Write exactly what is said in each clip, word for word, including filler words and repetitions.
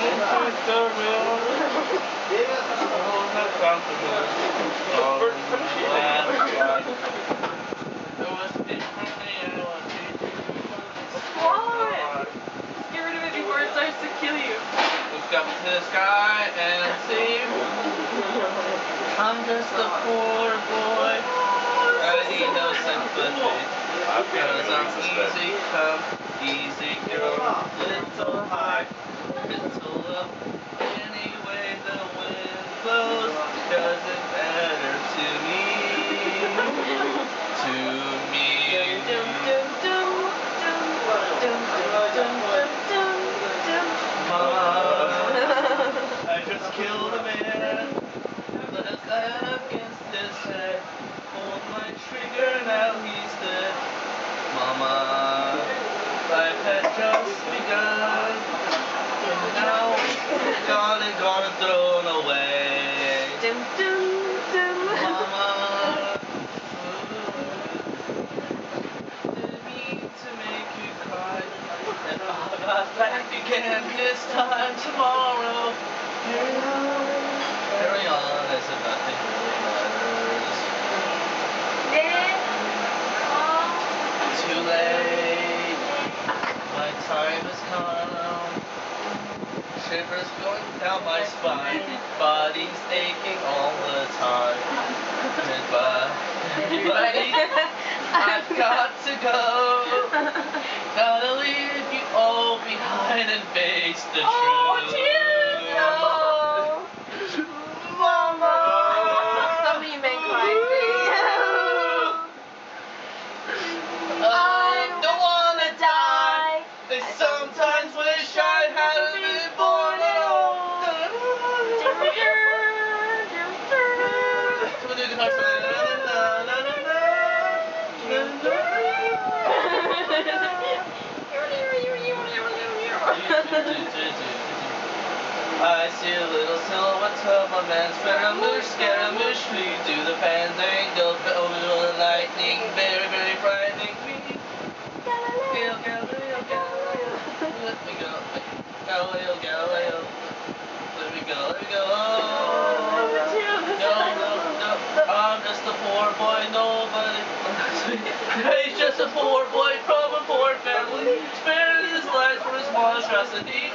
Swallow it! Just get rid of it before it starts to kill you. Look up to the sky and see. I'm just a poor boy. I need no sympathy. Cause I'm easy come, easy go. Little high, little low. Anyway the wind blows. Doesn't matter to me. To me. Dum dum dum dum dum dum dum dum dum dum. Mama, I just killed a man. Let his head against his head. Pulled my trigger, now he's dead. Mama, life had just begun. And now gone and gone and thrown away. Dum dum dum. Mama, didn't mean to make you cry. And I got back again this time tomorrow. Carry on, carry on as if nothing really matters. Too late, my time has come. Shivers going down my spine, body's aching all the time. Goodbye, everybody, I've got to go. Gotta leave you all behind and face the truth. Oh, dear, no. Mama. Somebody make my face. I don't wanna die. I sometimes wish I hadn't been born at all. I see a little silhouette of a man, Scaramouche, Scaramouche, we do the fandango, over the lightning, very, very frightening me. Galileo, Galileo, Galileo, let me go, Galileo, Galileo, let me go, let me go. No, no, no, I'm just a poor boy, nobody. He's just a poor boy from a poor family, spared his life for his monstrosity.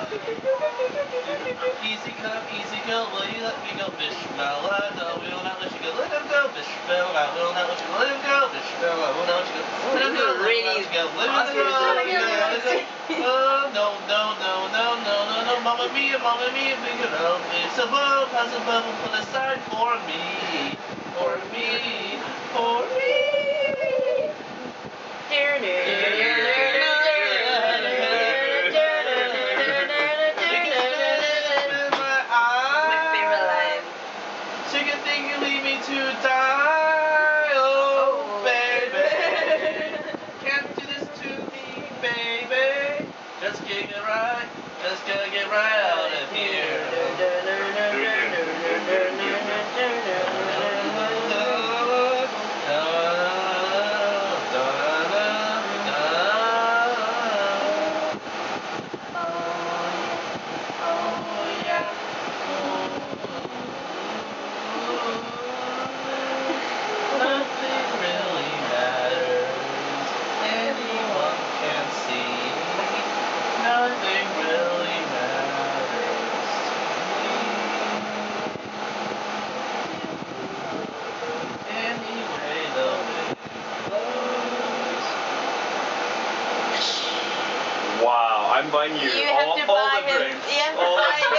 Easy come, easy go, will you let me go, Bishmel? I know we will not let you go, let him go, Bishmel. I will not let you go, let him go, Bishmel. I will not let you go, let him go, let him go, let him go, let him go. Oh, no, no, no, no, no, no, no, Mamma Mia, Mamma Mia, big it up. It's a bubble, has a bubble put aside for me, for me, for me. Dear, dear, dear, dear. To die, oh, oh baby, can't do this to me, baby. Just get it right, just gotta get right out of here. Nothing really matters to me. Anyway, the wind blows. Wow, I'm buying you, You all, have to all buy the him. drinks. You have to all buy